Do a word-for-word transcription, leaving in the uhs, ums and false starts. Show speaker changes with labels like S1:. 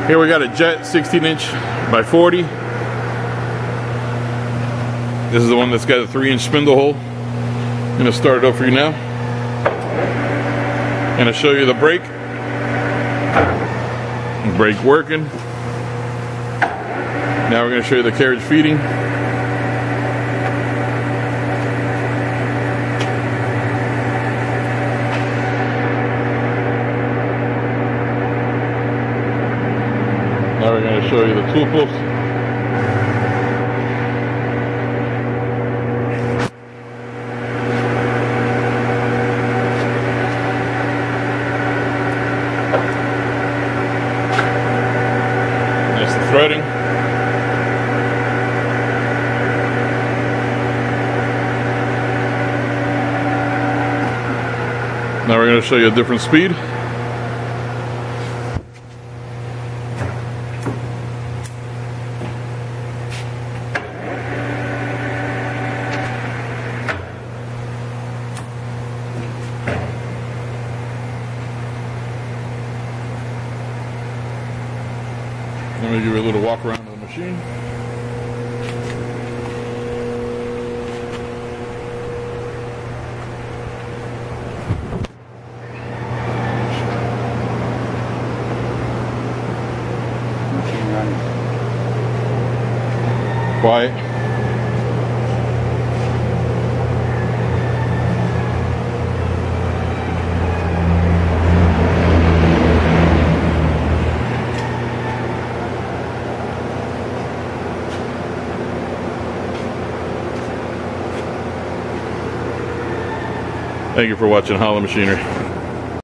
S1: Here we got a jet sixteen inch by forty. This is the one that's got a three inch spindle hole. I'm gonna start it up for you now. I'm gonna show you the brake. Brake working. Now we're gonna show you the carriage feeding. Now we're going to show you the tool post. That's the threading. Now we're going to show you a different speed. Let me give you a little walk around of the machine.
S2: Machine runs.
S1: Quiet. Thank you for watching Holland Machinery.